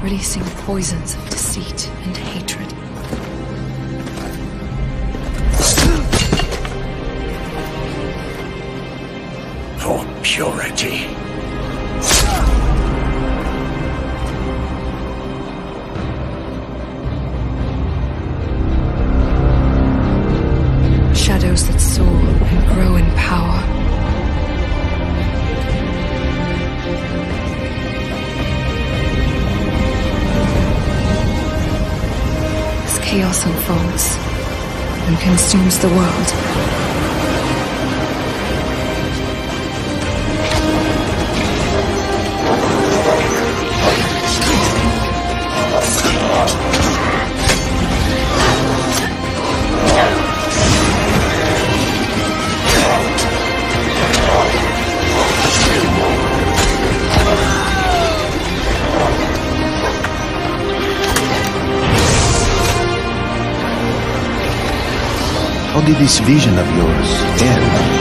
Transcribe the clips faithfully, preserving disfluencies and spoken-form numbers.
releasing poisons of deceit and hatred. For purity. Shadows that soar and grow in power. As chaos unfolds and consumes the world. How did this vision of yours end?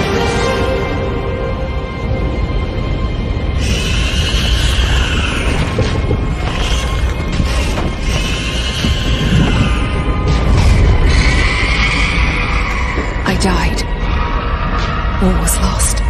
I died. All was lost.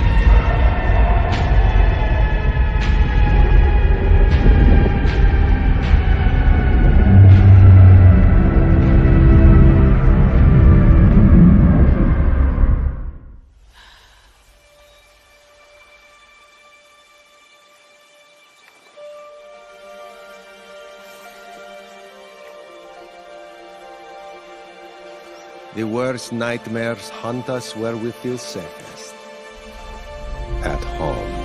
The worst nightmares hunt us where we feel safest. At home.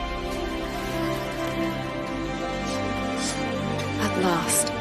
At last.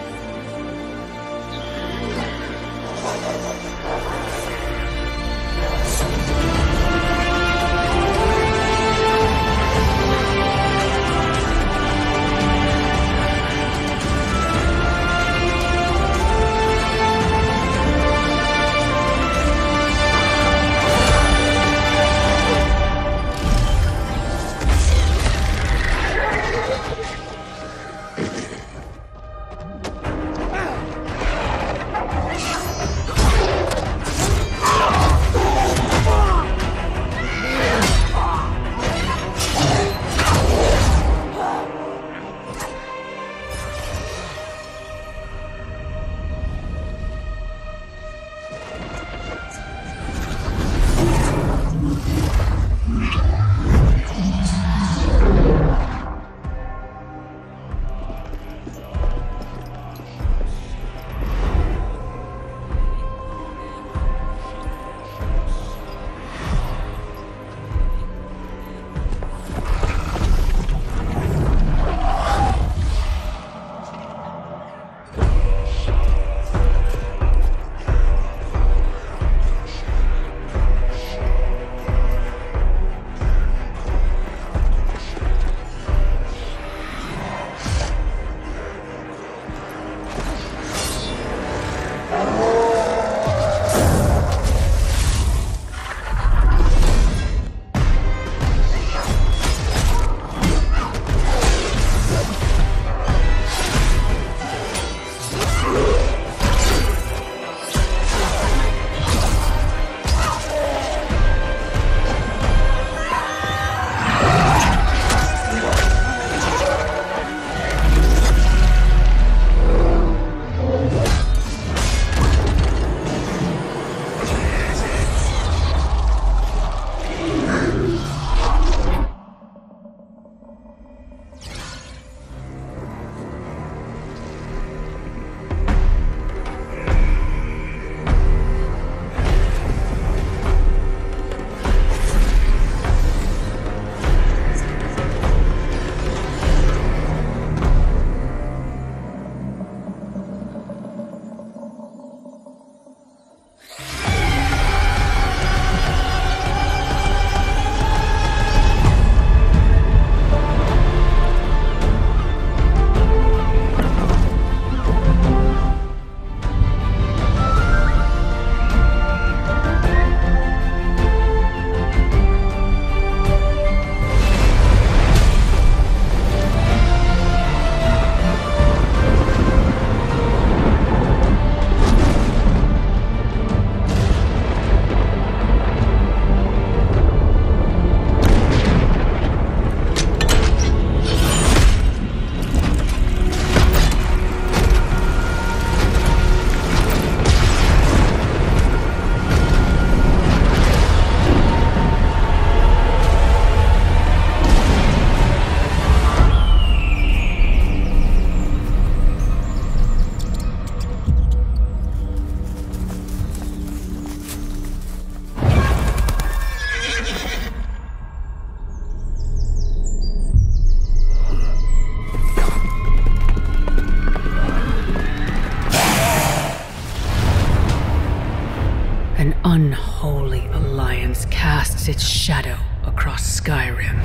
unholy alliance casts its shadow across Skyrim.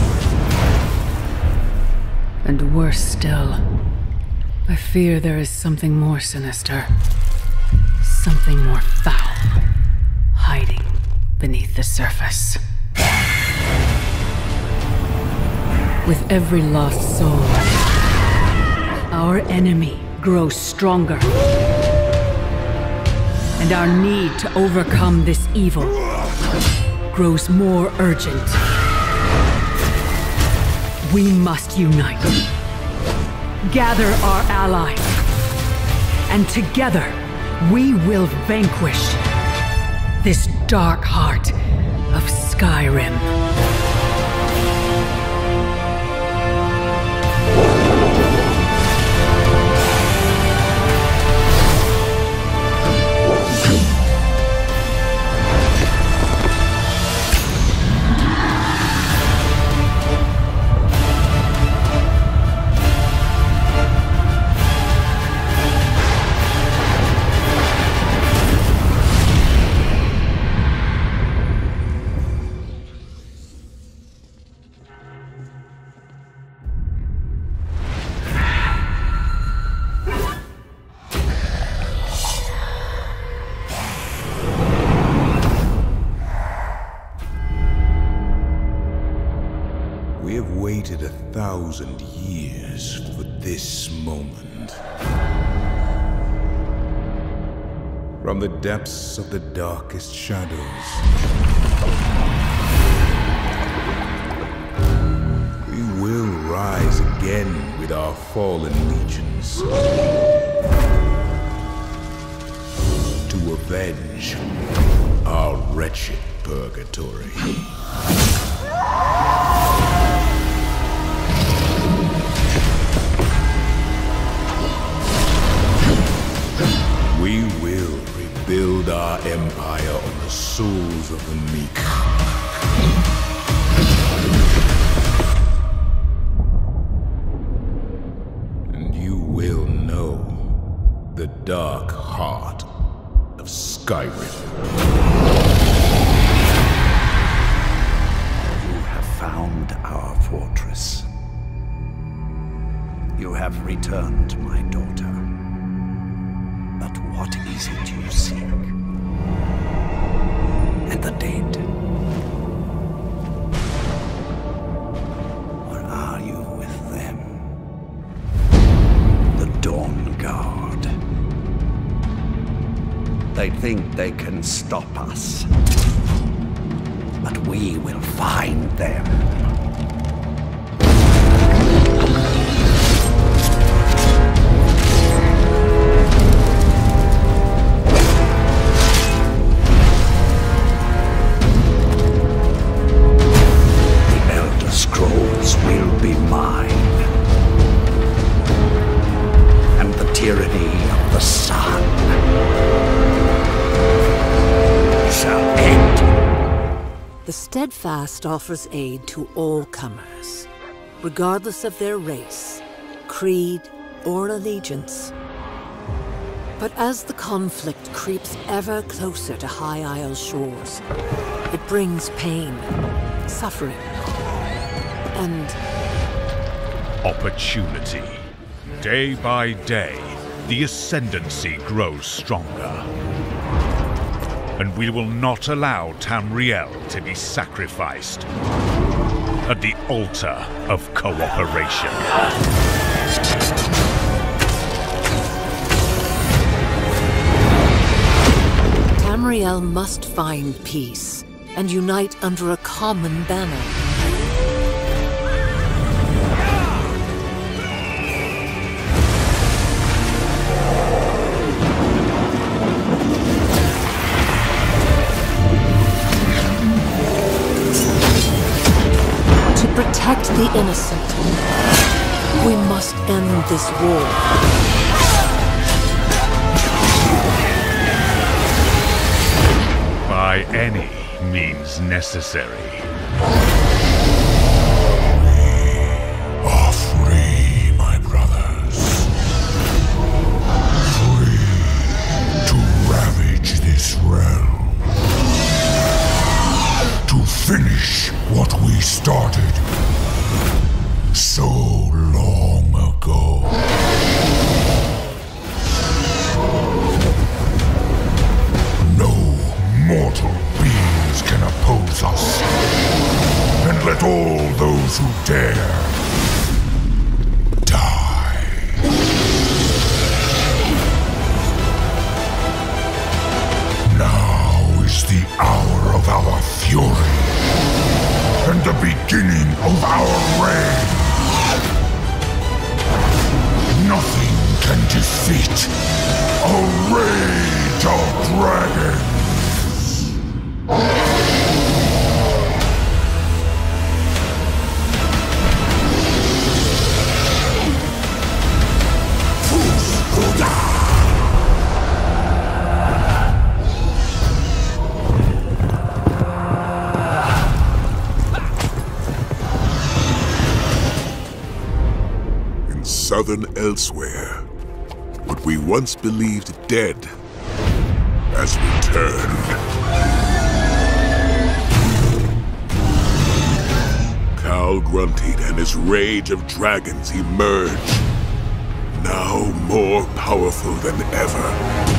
And worse still, I fear there is something more sinister. Something more foul, hiding beneath the surface. With every lost soul, our enemy grows stronger. And our need to overcome this evil grows more urgent. We must unite. Gather our allies. And together, we will vanquish this dark heart of Skyrim. We have waited a thousand years for this moment. From the depths of the darkest shadows, we will rise again with our fallen legions to avenge our wretched purgatory. We will rebuild our empire on the souls of the meek. And you will know the dark heart of Skyrim. You have found our fortress. You have returned my daughter. But what is it you seek? And the dead? Or are you with them? The Dawn Guard. They think they can stop us. But we will find them. The Steadfast offers aid to all comers, regardless of their race, creed, or allegiance. But as the conflict creeps ever closer to High Isle's shores, it brings pain, suffering, and opportunity. Day by day, the Ascendancy grows stronger. And we will not allow Tamriel to be sacrificed at the altar of cooperation. Tamriel must find peace and unite under a common banner. To protect the innocent, we must end this war. By any means necessary. We are free, my brothers. Free to ravage this realm. finish what we started so long ago. No mortal beings can oppose us. And let all those who dare die. Now is the hour of our fury and the beginning of our reign. Nothing can defeat a rage of dragons. In southern Elsewhere, what we once believed dead has returned. Khal grunted and his rage of dragons emerged, now more powerful than ever.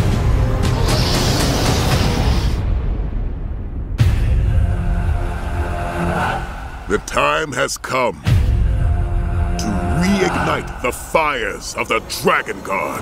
The time has come to reignite the fires of the Dragon God.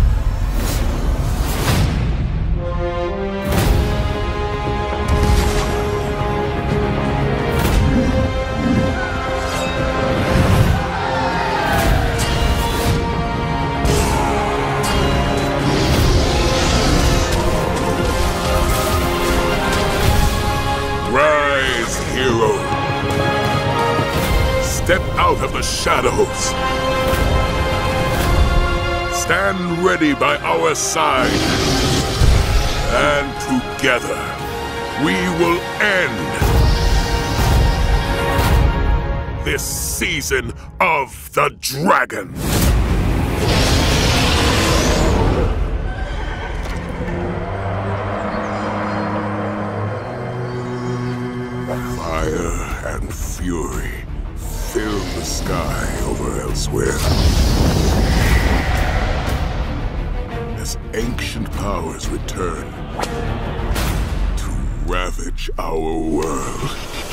Rise, hero. Step out of the shadows. Stand ready by our side. And together, we will end this season of the Dragon. Fire and fury fill the sky over Elsewhere. As ancient powers return to ravage our world.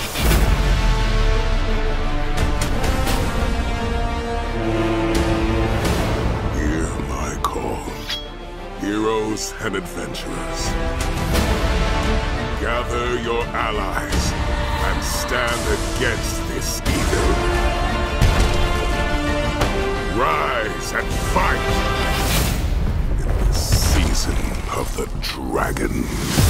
Hear my call, heroes and adventurers. Gather your allies and stand against this evil. Rise and fight in the season of the Dragon.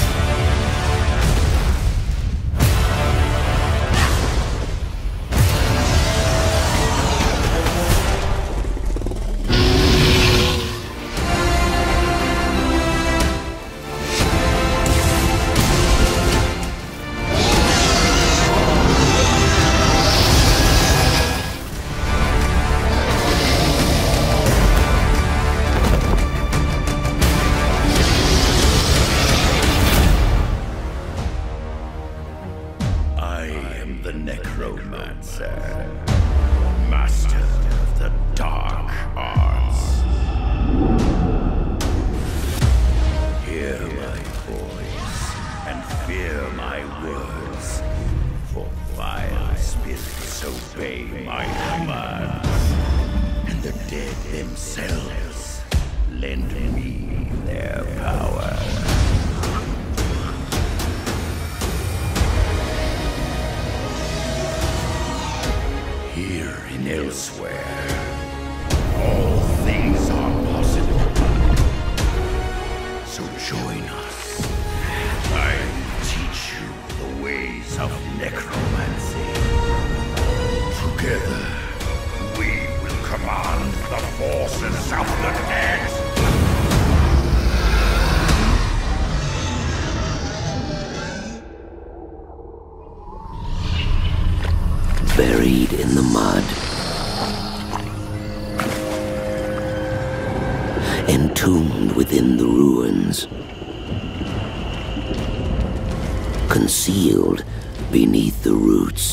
The Necromancer, master of the dark arts. Hear my voice and fear my words, for vile spirits obey my commands, and the dead themselves lend me their power. Here in Elsewhere, all things are possible. So join us. I will teach you the ways of necromancy. Together, we will command the forces of the dead. Buried in the mud, entombed within the ruins, concealed beneath the roots.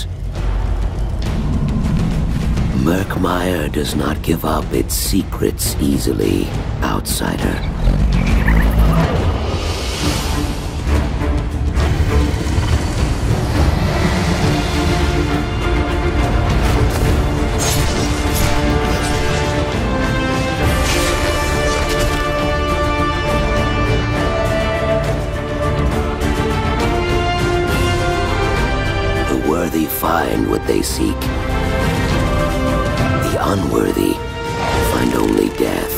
Murkmire does not give up its secrets easily, outsider. The worthy find what they seek. The unworthy find only death.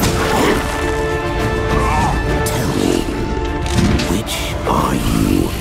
Tell me, which are you?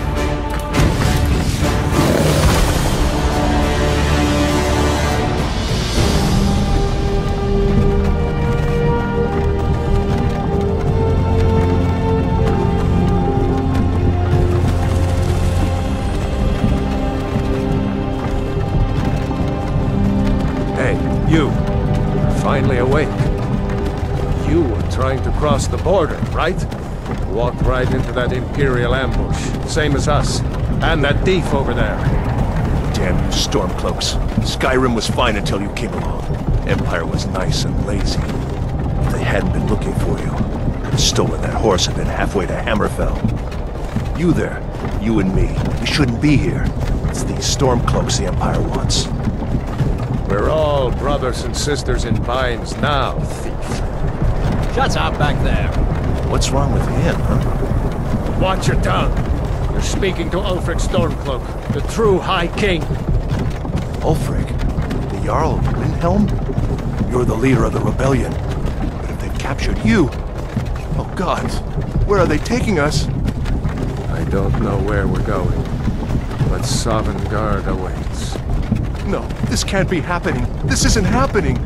You, finally awake. You were trying to cross the border, right? Walked right into that Imperial ambush, same as us. And that thief over there. Damn you Stormcloaks. Skyrim was fine until you came along. Empire was nice and lazy. If they hadn't been looking for you, could have stolen that horse and been halfway to Hammerfell. You there, you and me, we shouldn't be here. It's these Stormcloaks the Empire wants. We're all brothers and sisters in binds now, thief. Shut up back there. What's wrong with him, huh? Watch your tongue. You're speaking to Ulfric Stormcloak, the true High King. Ulfric? The Jarl of Windhelm? You're the leader of the rebellion. But if they've captured you... Oh gods, where are they taking us? I don't know where we're going, but Sovngarde awaits. No, this can't be happening. This isn't happening.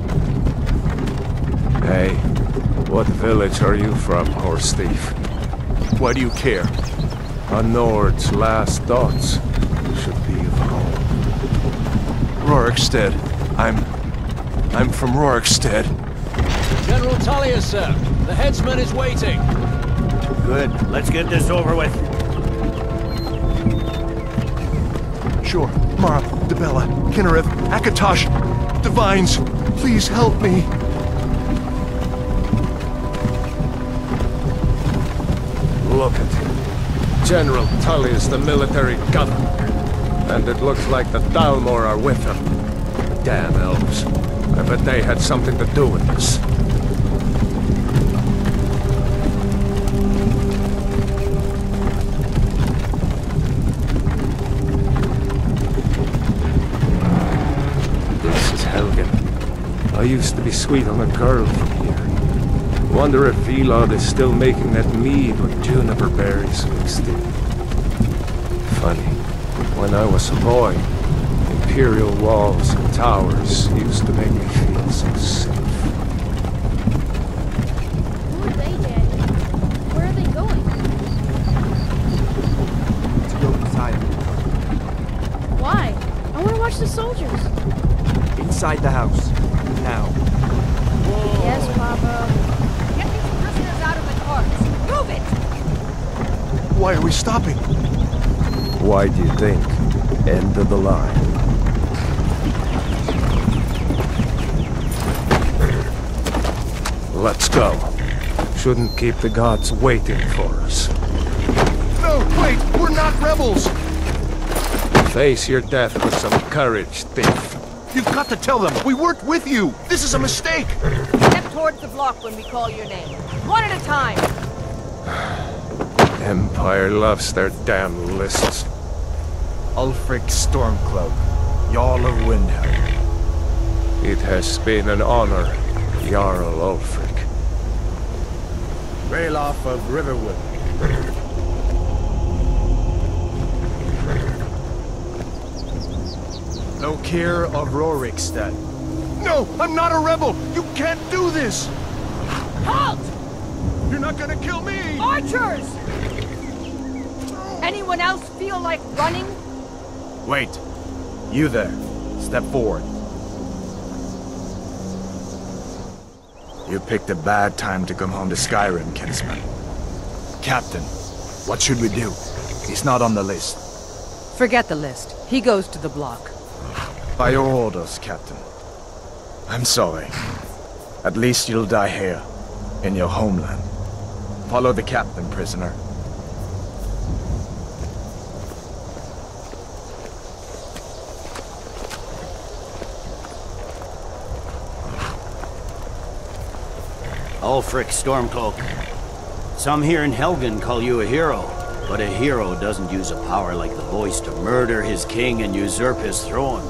Hey, what village are you from, horse thief? Why do you care? A Nord's last thoughts should be of home. Rorikstead. I'm... I'm from Rorikstead. General Tullius, sir. The headsman is waiting. Good. Let's get this over with. Sure. Mara, Dibella, Kynareth, Akatosh, Divines, please help me. Look at him. General Tullius, the military governor. And it looks like the Thalmor are with him. Damn elves. I bet they had something to do with this. I used to be sweet on a girl from here. Wonder if Vilod is still making that mead with juniper berries mixed in. Funny, when I was a boy, Imperial walls and towers used to make me feel so safe. Who are they, Daddy? Where are they going? To go inside of the car. Why? I want to watch the soldiers. Inside the house. Now. Whoa. Yes, Papa. Get these prisoners out of the carts. Move it! Why are we stopping? Why do you think? End of the line. Let's go. Shouldn't keep the gods waiting for us. No, wait! We're not rebels! Face your death with some courage, thief. You've got to tell them, we worked with you! This is a mistake! Step towards the block when we call your name. One at a time! Empire loves their damn lists. Ulfric Stormcloak, Jarl of Windhelm. It has been an honor, Jarl Ulfric. Ralof of Riverwood. Lokir of Rorikstead. No, I'm not a rebel! You can't do this! Halt! You're not gonna kill me! Archers! Anyone else feel like running? Wait. You there. Step forward. You picked a bad time to come home to Skyrim, kinsman. Captain, what should we do? He's not on the list. Forget the list. He goes to the block. By your orders, Captain. I'm sorry. At least you'll die here, in your homeland. Follow the captain, prisoner. Ulfric Stormcloak. Some here in Helgen call you a hero, but a hero doesn't use a power like the voice to murder his king and usurp his throne.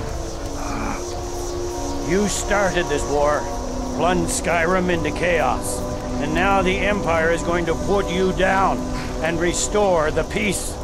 You started this war, plunged Skyrim into chaos, and now the Empire is going to put you down and restore the peace.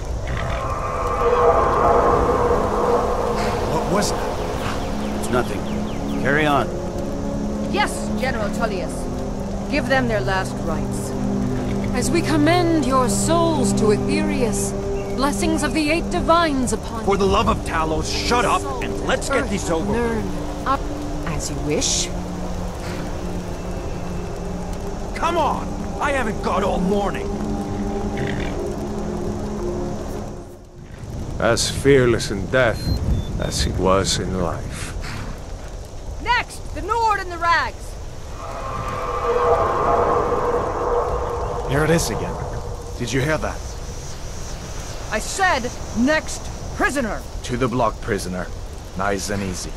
What was that? It's nothing. Carry on. Yes, General Tullius. Give them their last rites. As we commend your souls to Aetherius, blessings of the Eight Divines upon For the love of Talos, shut up and let's get Earth, this over. Nirn, up as you wish. Come on! I haven't got all morning. As fearless in death as he was in life. Next, the Nord and the Rags. Here it is again. Did you hear that? I said, next prisoner. To the block, prisoner. Nice and easy.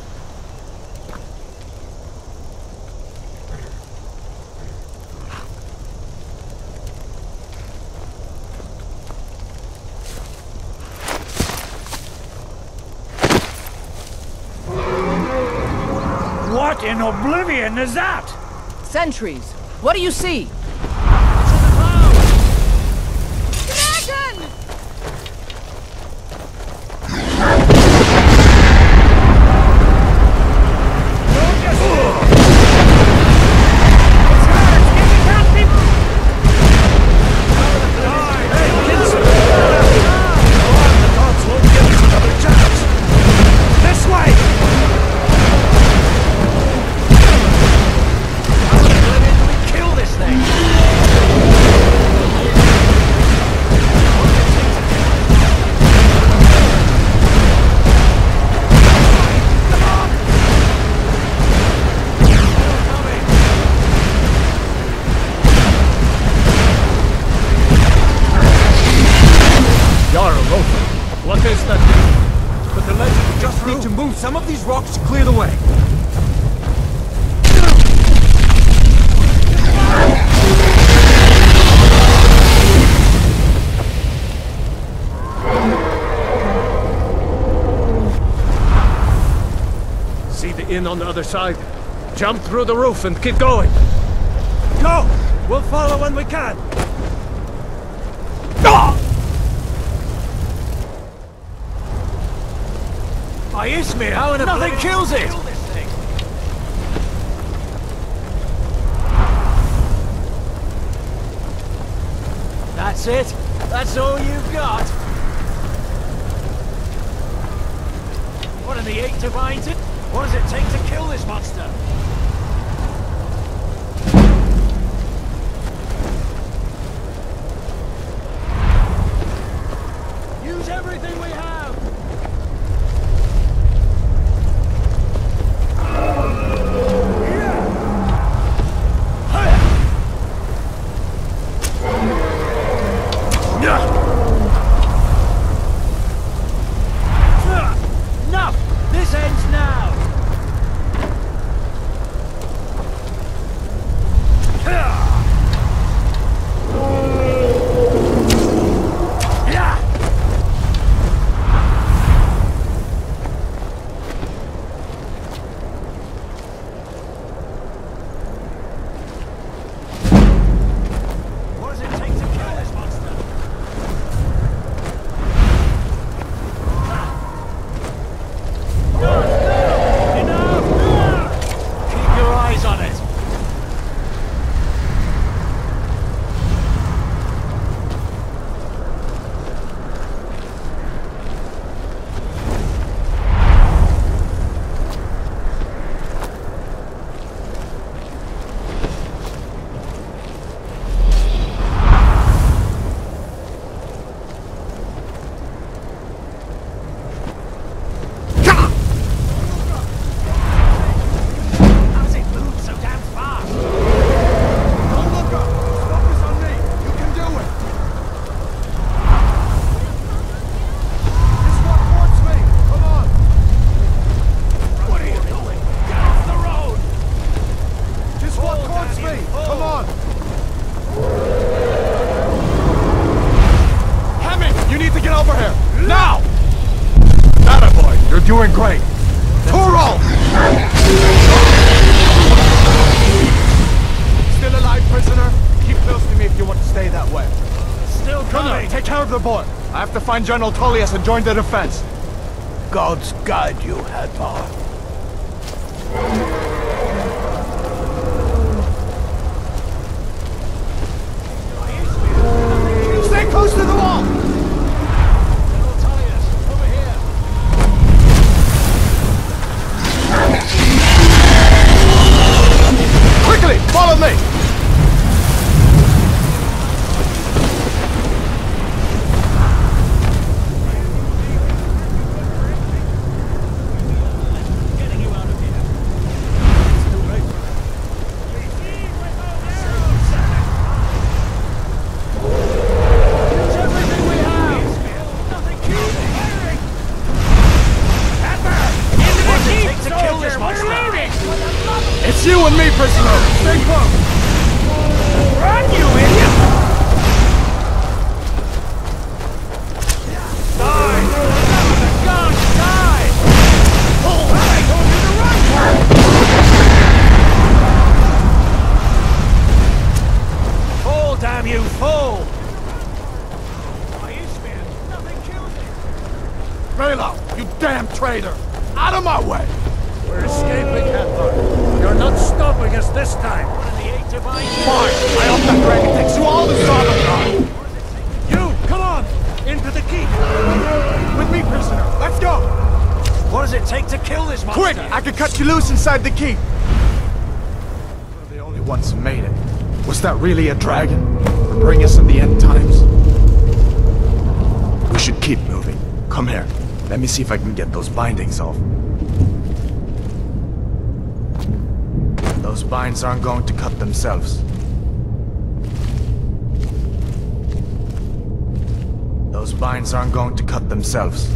What in oblivion is that? Sentries. What do you see? Dragon! This way! Kill this thing! Jarl Rofer, what is that? But the legend just need to move some of these rocks to clear the way. See the inn on the other side? Jump through the roof and keep going. Go! We'll follow when we can. By Ismir, how in a nothing kills it! That's it? That's all you've got? What are the Eight Divines? What does it take to kill this monster? Use everything we have! Enough! This ends now! over here! Now! Atta boy, you're doing great! Toro! Still alive, prisoner? Keep close to me if you want to stay that way. Still coming! Take care of the boy! I have to find General Tullius and join the defense. Gods guide you, Hadvar. Stay close to the wall! General Tullius, over here! Quickly, follow me! It's you and me, prisoner! Stay close! Run, you idiot! Die! Gun, die! Oh, I told you to run! Fall, damn you, fall! My Ishmael, nothing kills him! Raylo, you damn traitor! Out of my way! We're escaping, Hadvar. You're not stopping us this time. One of the eight divine... Fine! I hope that dragon takes you all to Sodom! You, come on! Into the keep! With me, prisoner! Let's go! What does it take to kill this monster? Quick! I can cut you loose inside the keep! We're the only ones who made it. Was that really a dragon? Or bring us in the end times? We should keep moving. Come here. Let me see if I can get those bindings off. Those binds aren't going to cut themselves. Those binds aren't going to cut themselves.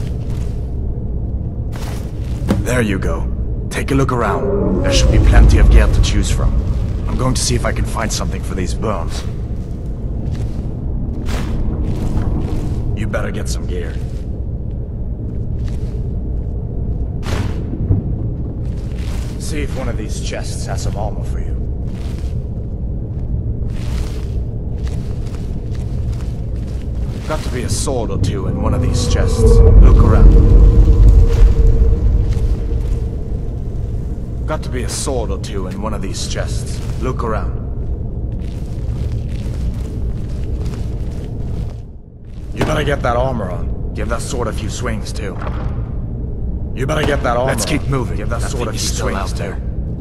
There you go. Take a look around. There should be plenty of gear to choose from. I'm going to see if I can find something for these burns. You better get some gear. See if one of these chests has some armor for you. Got to be a sword or two in one of these chests. Look around. Got to be a sword or two in one of these chests. Look around. You better get that armor on. Give that sword a few swings too. You better get that armor. Let's keep moving. Give that, that sword a few swings too.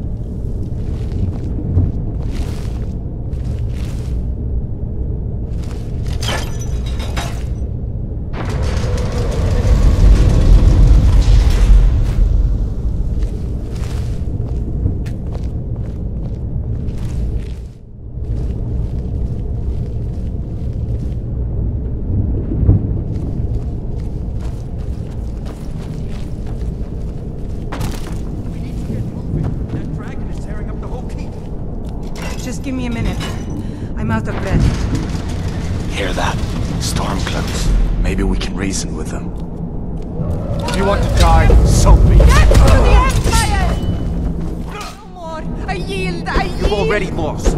Just give me a minute. I'm out of breath. Hear that? Stormcloaks. Maybe we can reason with them. If you want to die, so be it. Get to the Empire! No more. I yield. I yield. You've already lost.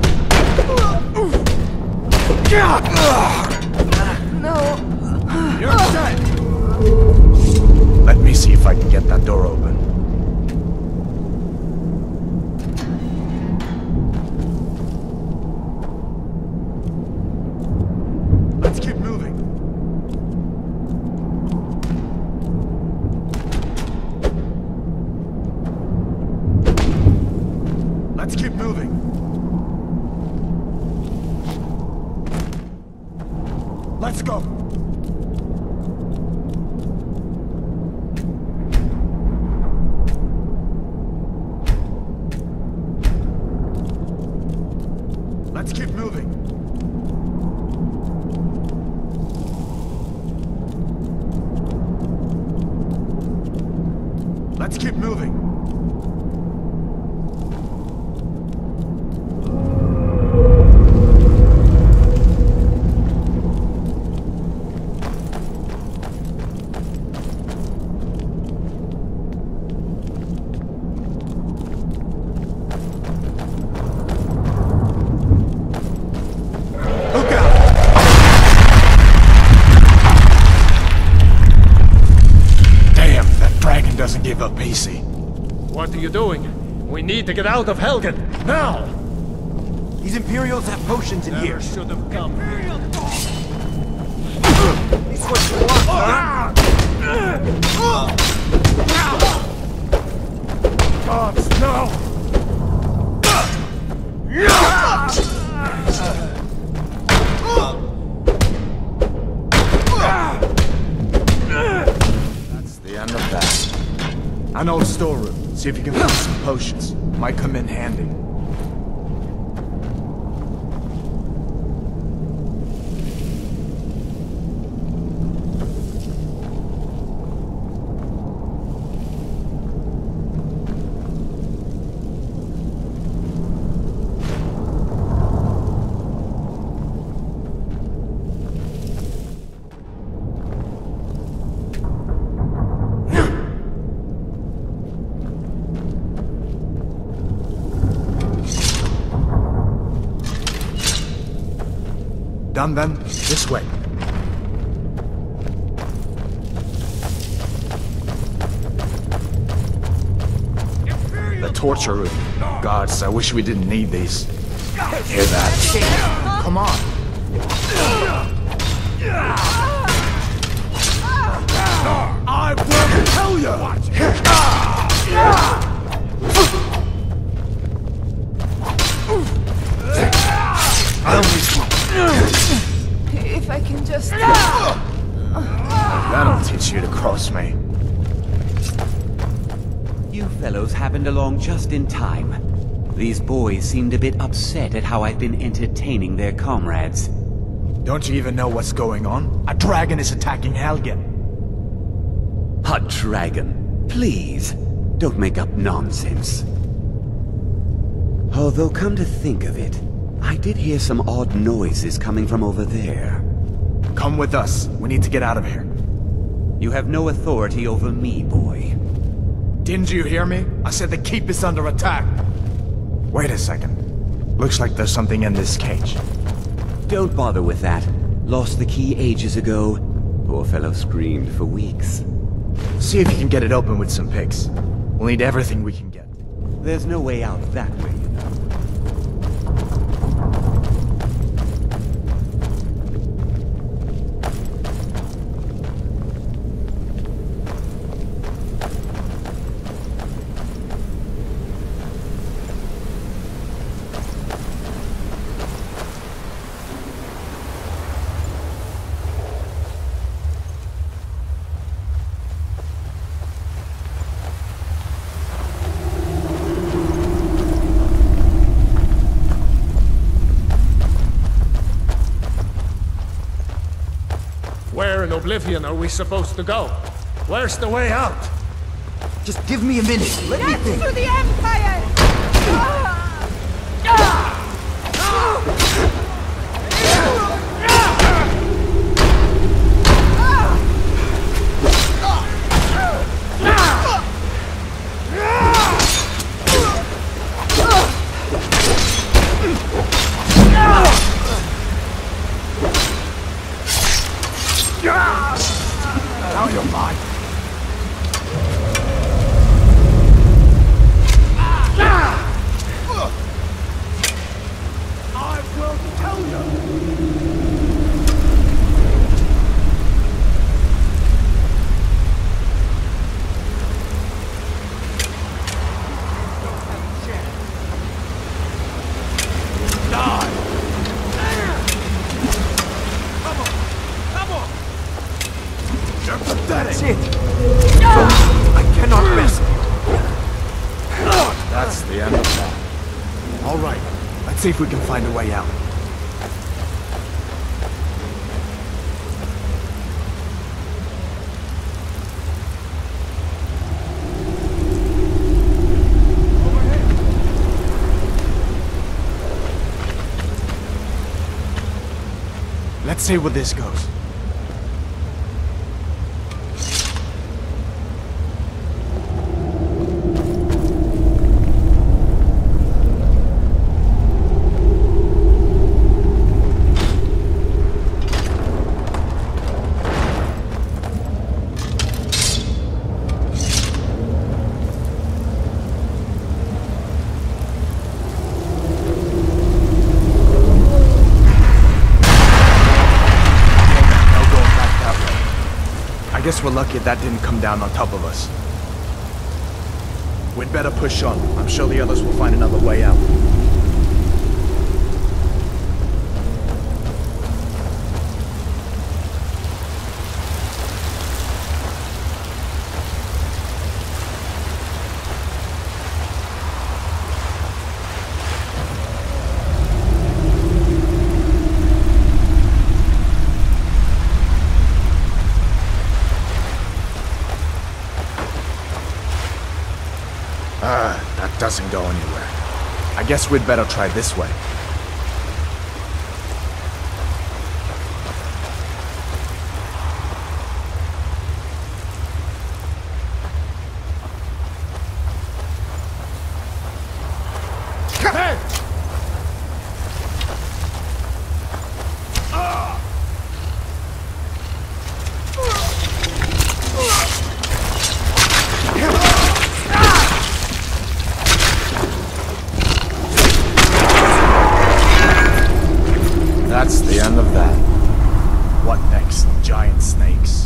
No. You're dead. Let me see if I can get that door open. Let's keep moving. Let's keep moving. Let's go. Let's keep moving. Let's keep moving. give up easy. What are you doing? We need to get out of Helgen, now! These Imperials have potions in Never here. should have come. It's what you want, huh? Gods, no! That's the end of that. An old storeroom. See if you can find some potions. Might come in handy. Done then? This way. The torture room. Gods, I wish we didn't need these. Hear that? Come on. I will tell you! I only If I can just... That'll teach you to cross me. You fellows happened along just in time. These boys seemed a bit upset at how I've been entertaining their comrades. Don't you even know what's going on? A dragon is attacking Helgen. A dragon? Please, don't make up nonsense. Although, come to think of it, I did hear some odd noises coming from over there. Come with us. We need to get out of here. You have no authority over me, boy. Didn't you hear me? I said the keep is under attack. Wait a second. Looks like there's something in this cage. Don't bother with that. Lost the key ages ago. Poor fellow screamed for weeks. See if you can get it open with some picks. We'll need everything we can get. There's no way out that way, you know. Where in Oblivion are we supposed to go? Where's the way out? Just give me a minute. Let me Get think. to the Empire! Ah! Ah! Now you're mine. I will tell you. That's it. I cannot rest. That's the end of that. All right. Let's see if we can find a way out. Let's see where this goes. guess we're lucky that didn't come down on top of us. We'd better push on. I'm sure the others will find another way out. Doesn't go anywhere. I guess we'd better try this way. That's the end of that. What next? Giant snakes?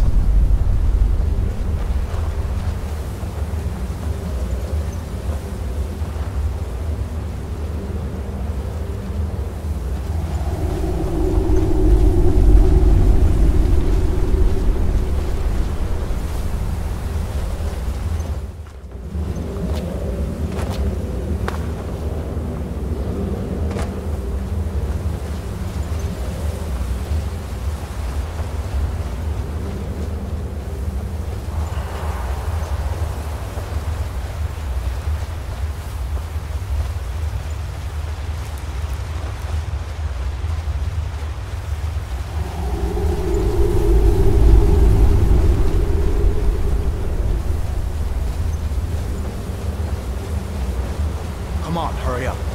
Come on, hurry up.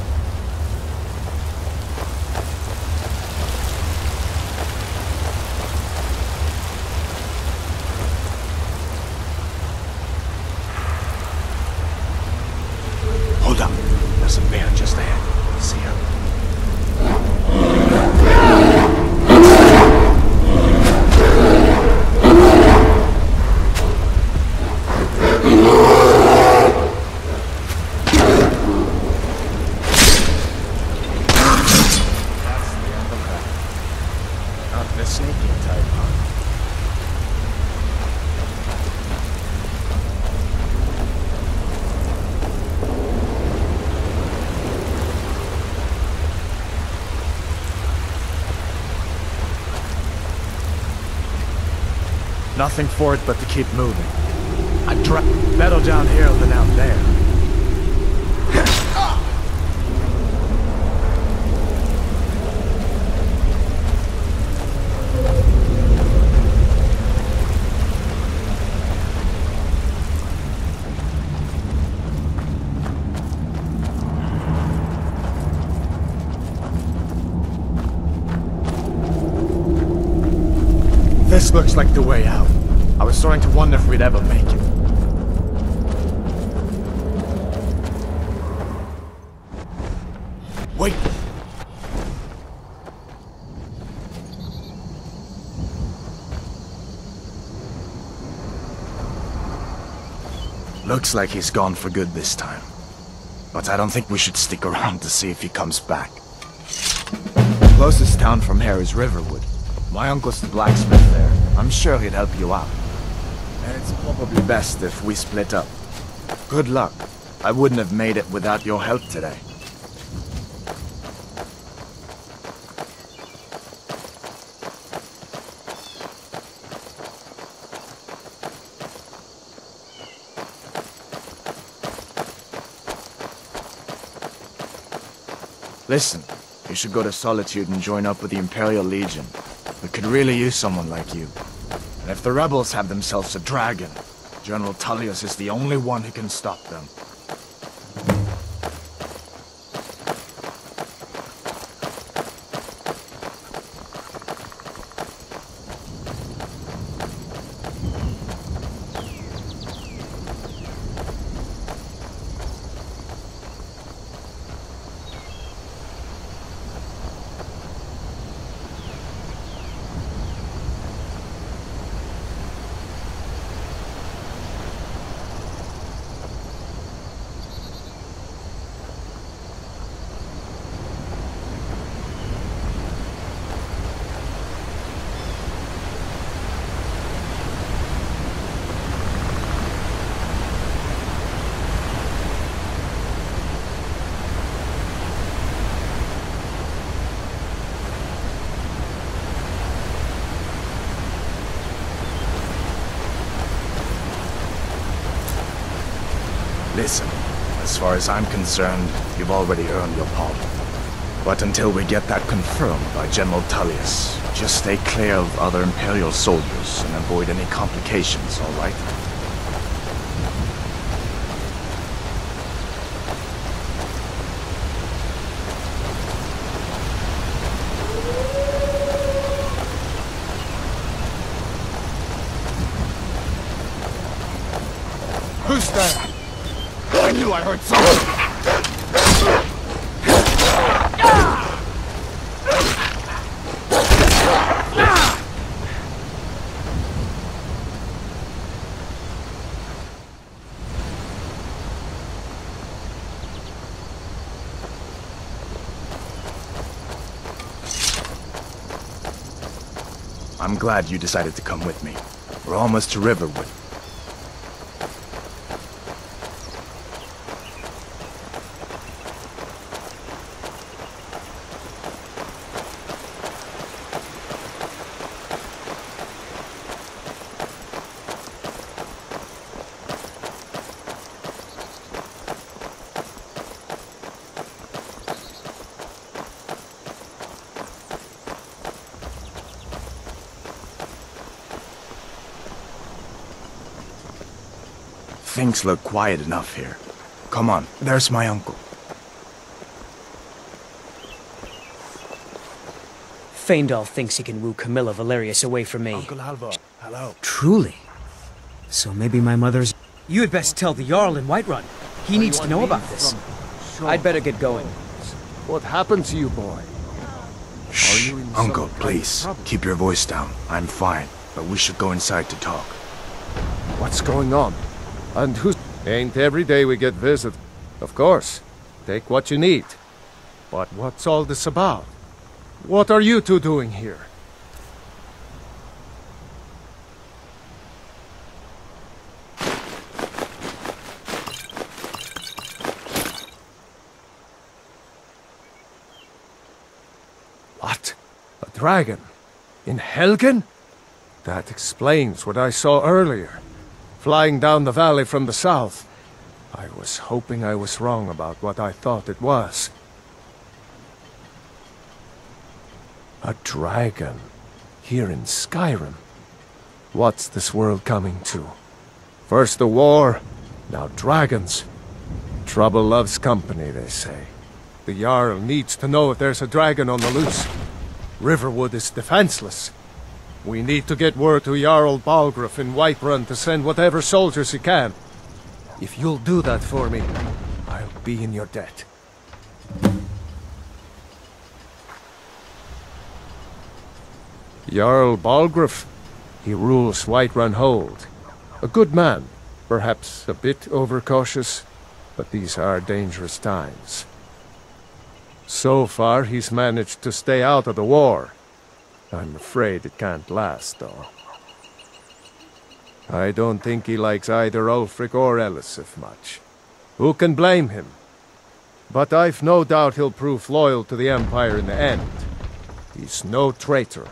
Hold up. There's a bear just ahead. See him? Nothing for it but to keep moving. I'd dra- better down here than out there. This looks like the way out. I was starting to wonder if we'd ever make it. Wait! Looks like he's gone for good this time. But I don't think we should stick around to see if he comes back. The closest town from here is Riverwood. My uncle's the blacksmith there. I'm sure he'd help you out. And it's probably best if we split up. Good luck. I wouldn't have made it without your help today. Listen, you should go to Solitude and join up with the Imperial Legion. We could really use someone like you. And if the rebels have themselves a dragon, General Tullius is the only one who can stop them. Listen, as far as I'm concerned, you've already earned your pardon. But until we get that confirmed by General Tullius, just stay clear of other Imperial soldiers and avoid any complications, all right? Who's there? I knew I heard something! I'm glad you decided to come with me. We're almost to Riverwood. Things look quiet enough here. Come on, there's my uncle. Feindal thinks he can woo Camilla Valerius away from me. Uncle Halvor, hello. Truly? So maybe my mother's... You had best tell the Jarl in Whiterun. He needs to know about this. I'd better get going. What happened to you, boy? Shh, Uncle, please, keep your voice down. I'm fine, but we should go inside to talk. What's going on? And who... Ain't every day we get visit. Of course. Take what you need. But what's all this about? What are you two doing here? What? A dragon? In Helgen? That explains what I saw earlier. Flying down the valley from the south. I was hoping I was wrong about what I thought it was. A dragon. Here in Skyrim. What's this world coming to? First the war, now dragons. Trouble loves company, they say. The Jarl needs to know if there's a dragon on the loose. Riverwood is defenseless. We need to get word to Jarl Balgruuf in Whiterun to send whatever soldiers he can. If you'll do that for me, I'll be in your debt. Jarl Balgruuf. He rules Whiterun Hold. A good man, perhaps a bit overcautious, but these are dangerous times. So far, he's managed to stay out of the war. I'm afraid it can't last, though. I don't think he likes either Ulfric or Elisif much. Who can blame him? But I've no doubt he'll prove loyal to the Empire in the end. He's no traitor.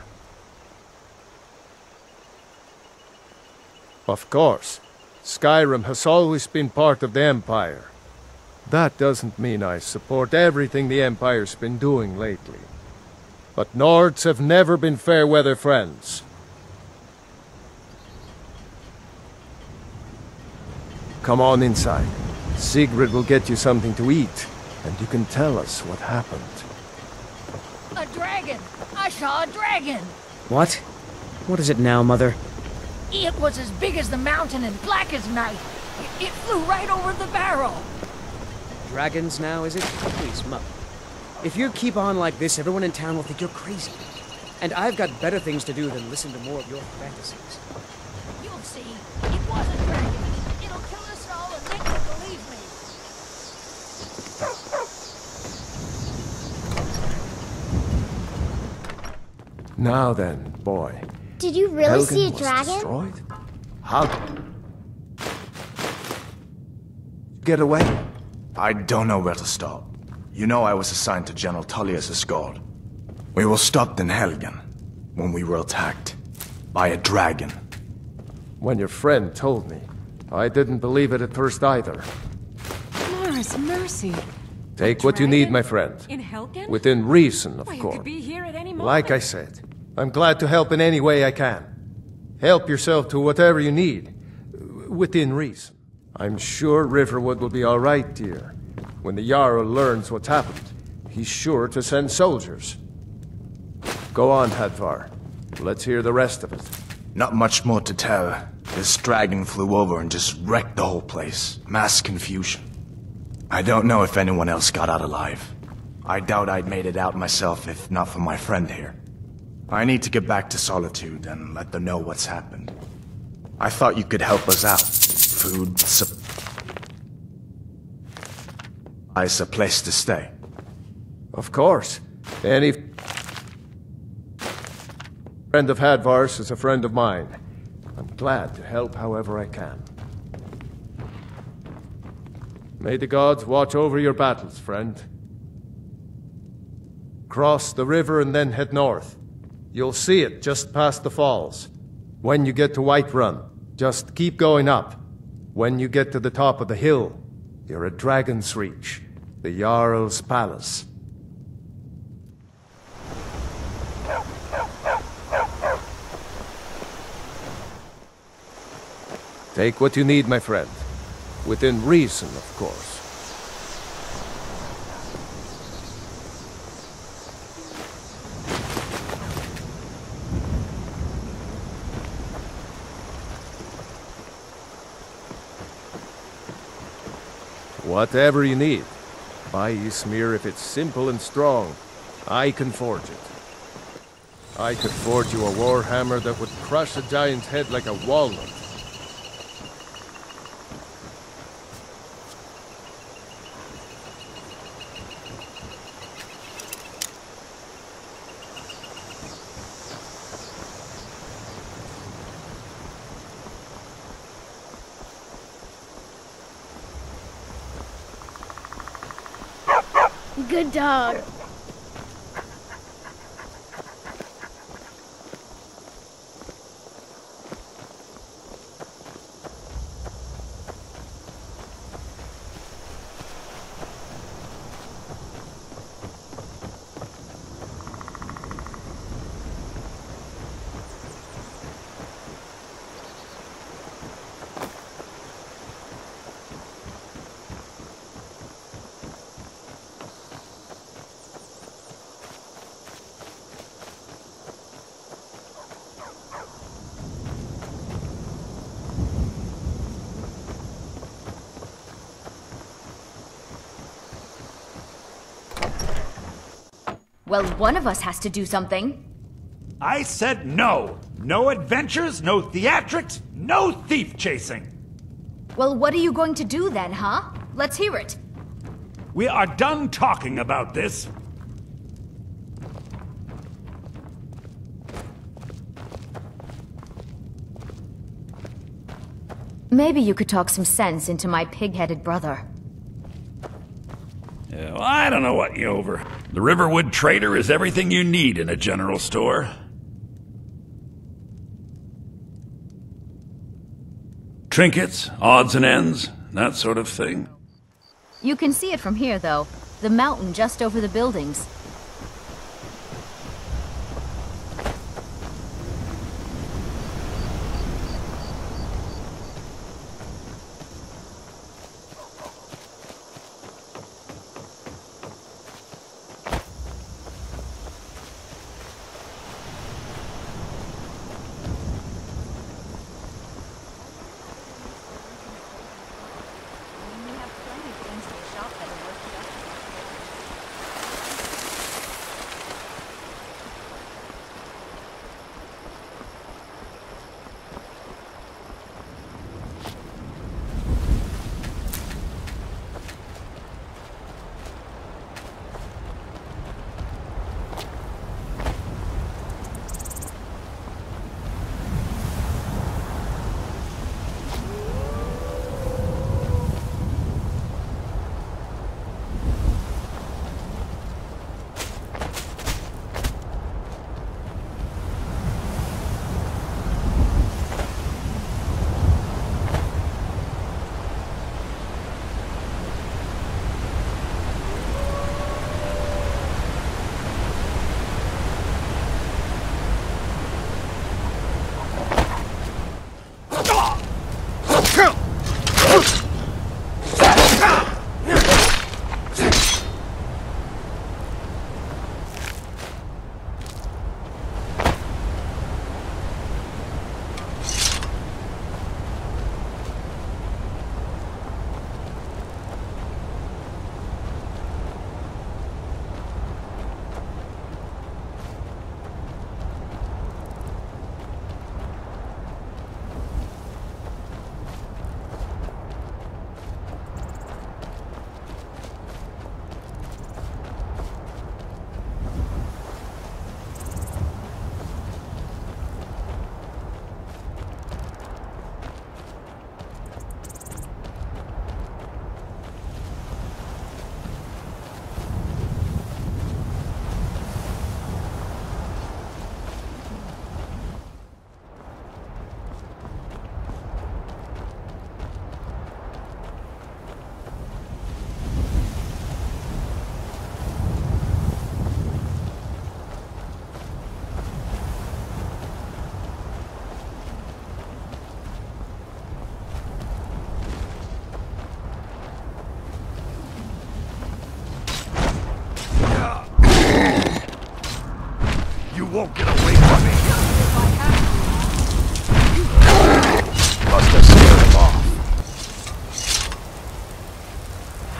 Of course, Skyrim has always been part of the Empire. That doesn't mean I support everything the Empire's been doing lately. But Nords have never been fair-weather friends. Come on inside. Sigrid will get you something to eat, and you can tell us what happened. A dragon! I saw a dragon! What? What is it now, Mother? It was as big as the mountain and black as night. It, it flew right over the barrel. Dragons now, is it? Please, Mother. If you keep on like this, everyone in town will think you're crazy. And I've got better things to do than listen to more of your fantasies. You'll see. It was a dragon. It'll kill us all and make you believe me. Now then, boy. Did you really Helgen see a was dragon? Destroyed? How? Get away? I don't know where to stop. You know I was assigned to General Tullius' guard. We were stopped in Helgen when we were attacked by a dragon. When your friend told me, I didn't believe it at first either. Gore's mercy. Take what you need, my friend. In Helgen? Within reason, of Why, you course. could be here at any moment. Like I said, I'm glad to help in any way I can. Help yourself to whatever you need. Within reason. I'm sure Riverwood will be all right, dear. When the Jarl learns what's happened, he's sure to send soldiers. Go on, Hadvar. Let's hear the rest of it. Not much more to tell. This dragon flew over and just wrecked the whole place. Mass confusion. I don't know if anyone else got out alive. I doubt I'd made it out myself if not for my friend here. I need to get back to Solitude and let them know what's happened. I thought you could help us out. Food, sup... I's a place to stay. Of course. Any friend of Hadvar's is a friend of mine. I'm glad to help however I can. May the gods watch over your battles, friend. Cross the river and then head north. You'll see it just past the falls. When you get to Whiterun, just keep going up. When you get to the top of the hill, you're at Dragon's Reach, the Jarl's palace. Take what you need, my friend. Within reason, of course. Whatever you need. Buy Ysmir if it's simple and strong. I can forge it. I could forge you a warhammer that would crush a giant's head like a walnut. Good dog. Well, one of us has to do something. I said no. No adventures, no theatrics, no thief chasing. Well, what are you going to do then, huh? Let's hear it. We are done talking about this. Maybe you could talk some sense into my pig-headed brother. Yeah, well, I don't know what you over. The Riverwood Trader is everything you need in a general store. Trinkets, odds and ends, that sort of thing. You can see it from here, though. The mountain just over the buildings.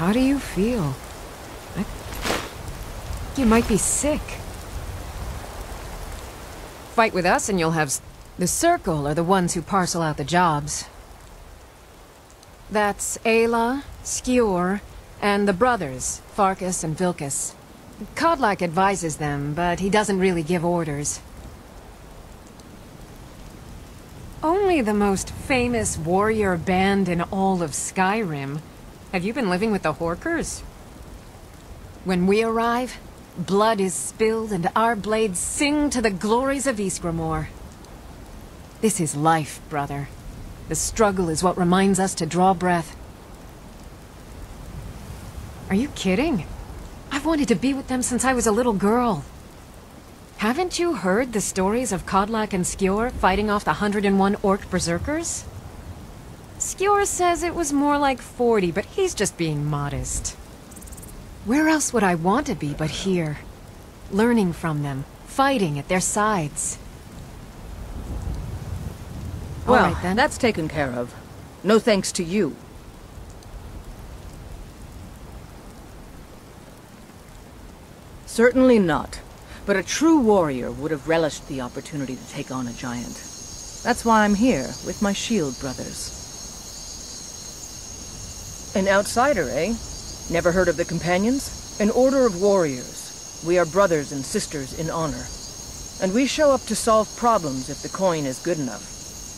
How do you feel? I... You might be sick. Fight with us and you'll have... s- The Circle are the ones who parcel out the jobs. That's Ayla, Skjor, and the brothers, Farkas and Vilkas. Kodlak advises them, but he doesn't really give orders. Only the most famous warrior band in all of Skyrim. Have you been living with the Horkers? When we arrive, blood is spilled and our blades sing to the glories of Ysgramor. This is life, brother. The struggle is what reminds us to draw breath. Are you kidding? I've wanted to be with them since I was a little girl. Haven't you heard the stories of Kodlak and Skjor fighting off the one hundred and one orc berserkers? Skjor says it was more like forty, but he's just being modest. Where else would I want to be but here? Learning from them, fighting at their sides. Well, All right, then. that's taken care of. No thanks to you. Certainly not. But a true warrior would have relished the opportunity to take on a giant. That's why I'm here, with my shield brothers. An outsider, eh? Never heard of the Companions? An order of warriors. We are brothers and sisters in honor. And we show up to solve problems if the coin is good enough.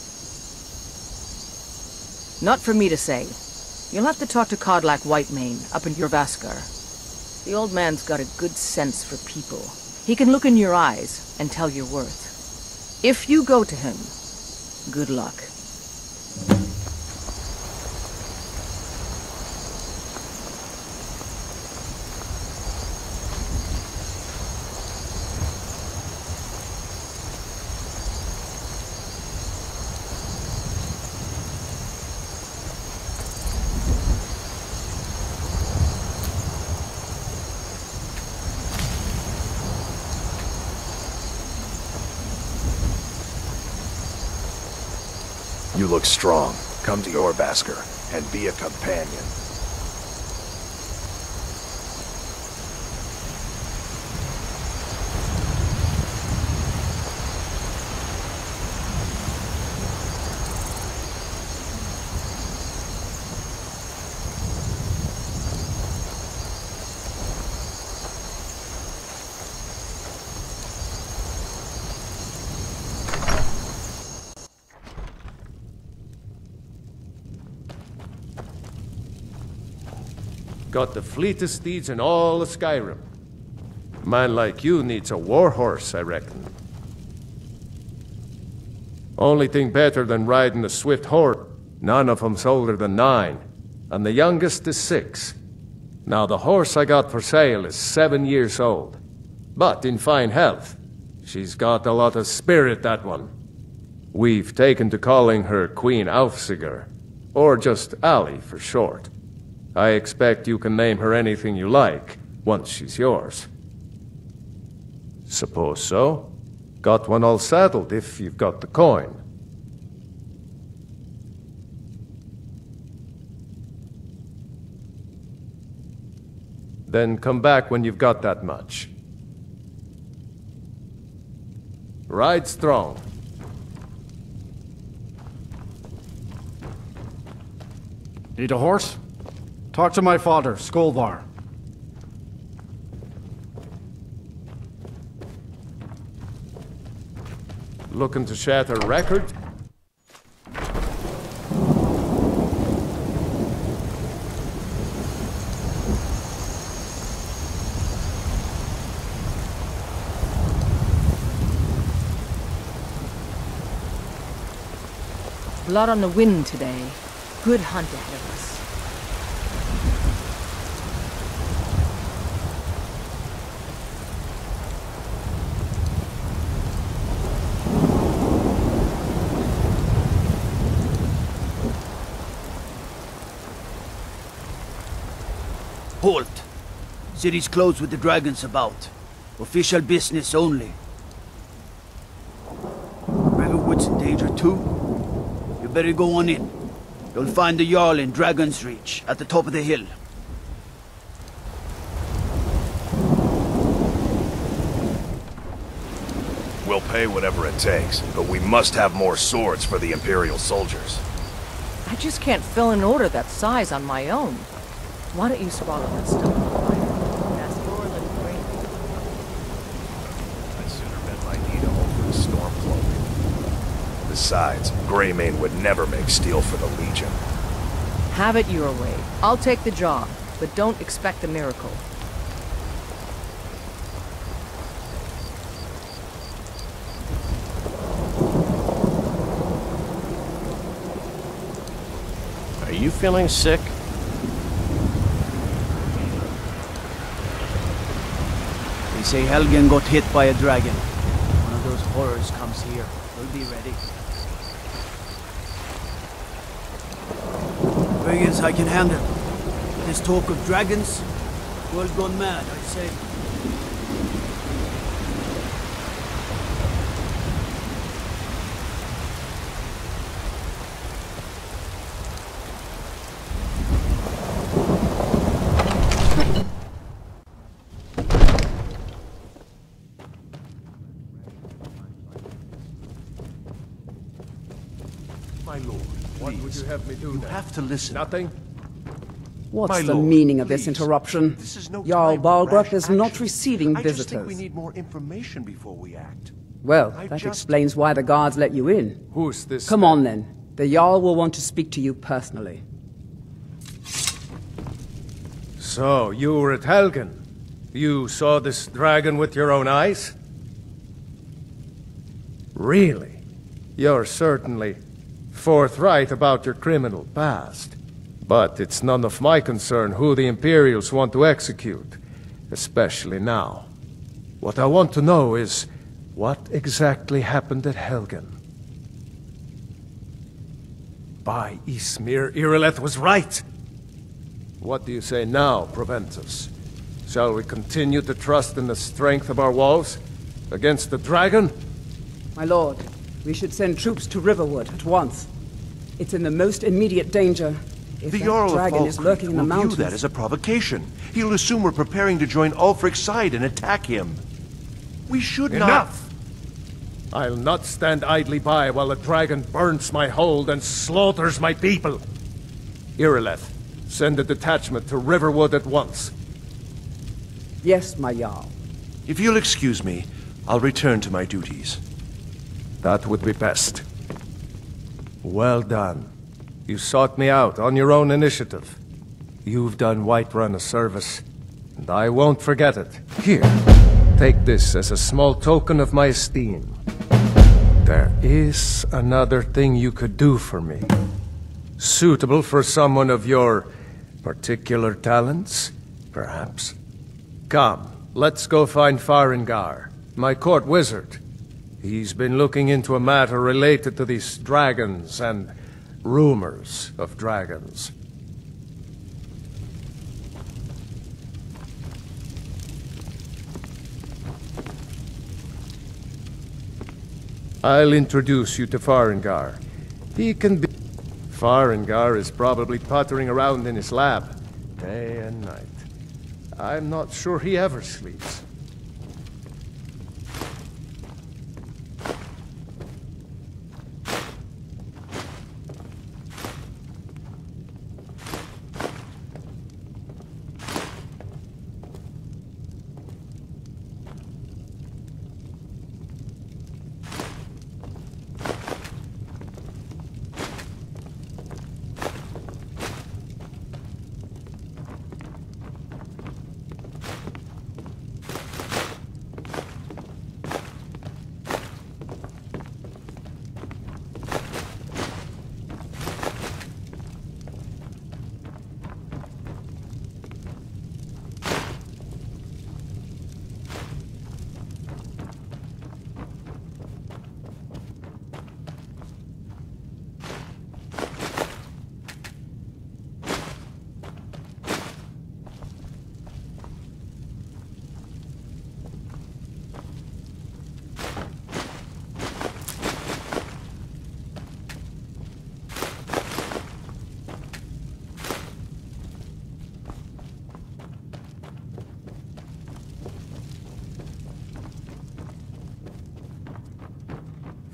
Not for me to say. You'll have to talk to Kodlak Whitemane up in Jorrvaskr. The old man's got a good sense for people. He can look in your eyes and tell your worth. If you go to him, good luck. You look strong. Come to Jorrvaskr and be a companion. Got the fleetest steeds in all of Skyrim. A man like you needs a warhorse, I reckon. Only thing better than riding a swift horse. None of them's older than nine, and the youngest is six. Now the horse I got for sale is seven years old, but in fine health. She's got a lot of spirit, that one. We've taken to calling her Queen Alfsigar, or just Ali for short. I expect you can name her anything you like, once she's yours. Suppose so. Got one all saddled if you've got the coin. Then come back when you've got that much. Ride strong. Need a horse? Talk to my father, Skolvar. Looking to shatter a record? Blood on the wind today. Good hunt ahead of us. Halt! City's closed with the dragons about. Official business only. Riverwood's in danger too? You better go on in. You'll find the Jarl in Dragon's Reach, at the top of the hill. pay whatever it takes, but we must have more swords for the Imperial soldiers. I just can't fill an order that size on my own. Why don't you swallow that stuff? That's your little brain. I'd sooner bet my Nina over the Stormcloak. Besides, Greymane would never make steel for the Legion. Have it your way. I'll take the job, but don't expect a miracle. Are you feeling sick? They say Helgen got hit by a dragon. One of those horrors comes here. We'll be ready. Biggins I can handle. This talk of dragons, world gone mad, I say. My lord, what would you have me do? You have to listen. Nothing? What's My the lord, meaning of this please. interruption? This is no Jarl time for Balgruuf rash is not action. receiving I visitors. just think we need more information before we act. Well, I that just- explains why the guards let you in. Who's this? Come then? on then. The Jarl will want to speak to you personally. So, you were at Helgen. You saw this dragon with your own eyes? Really? You're certainly forthright about your criminal past. But it's none of my concern who the Imperials want to execute, especially now. What I want to know is, what exactly happened at Helgen? By Ysmir, Irileth was right! What do you say now, Proventus? Shall we continue to trust in the strength of our walls? Against the dragon? My lord, we should send troops to Riverwood at once. It's in the most immediate danger. If The that Jarl of dragon is Falkreath lurking in the will view mountains. that as a provocation. He'll assume we're preparing to join Ulfric's side and attack him. We should not... Enough! I'll not stand idly by while the dragon burns my hold and slaughters my people. Irileth, send a detachment to Riverwood at once. Yes, my Jarl. If you'll excuse me, I'll return to my duties. That would be best. Well done. You sought me out on your own initiative. You've done Whiterun a service, and I won't forget it. Here, take this as a small token of my esteem. There is another thing you could do for me. Suitable for someone of your particular talents, perhaps. Come, let's go find Farengar, my court wizard. He's been looking into a matter related to these dragons and rumors of dragons. I'll introduce you to Farengar. He can be... Farengar is probably pottering around in his lab, day and night. I'm not sure he ever sleeps.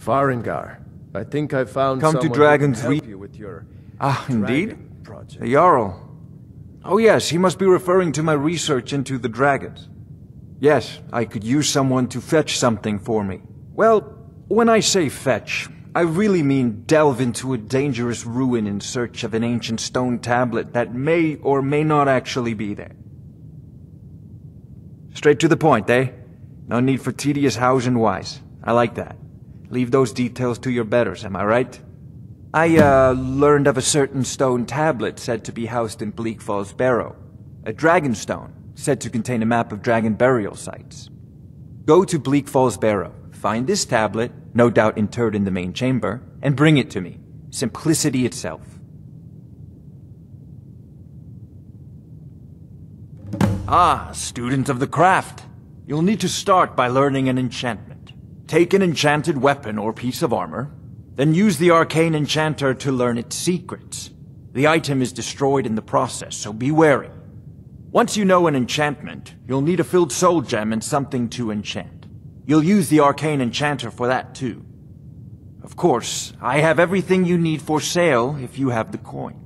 Farengar, I think I found Come to someone Dragon's who can help Reach. you with your Ah, indeed? dragon project. The Jarl. Oh yes, he must be referring to my research into the dragons. Yes, I could use someone to fetch something for me. Well, when I say fetch, I really mean delve into a dangerous ruin in search of an ancient stone tablet that may or may not actually be there. Straight to the point, eh? No need for tedious hows and whys. I like that. Leave those details to your betters, am I right? I, uh, learned of a certain stone tablet said to be housed in Bleak Falls Barrow. A dragon stone, said to contain a map of dragon burial sites. Go to Bleak Falls Barrow, find this tablet, no doubt interred in the main chamber, and bring it to me. Simplicity itself. Ah, student of the craft. You'll need to start by learning an enchantment. Take an enchanted weapon or piece of armor, then use the arcane enchanter to learn its secrets. The item is destroyed in the process, so be wary. Once you know an enchantment, you'll need a filled soul gem and something to enchant. You'll use the arcane enchanter for that too. Of course, I have everything you need for sale if you have the coin.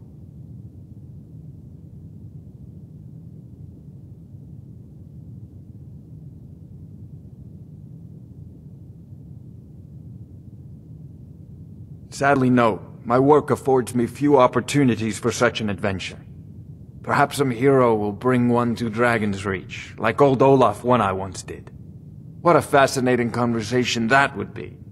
Sadly, no. My work affords me few opportunities for such an adventure. Perhaps some hero will bring one to Dragon's Reach, like old Olaf one I once did. What a fascinating conversation that would be.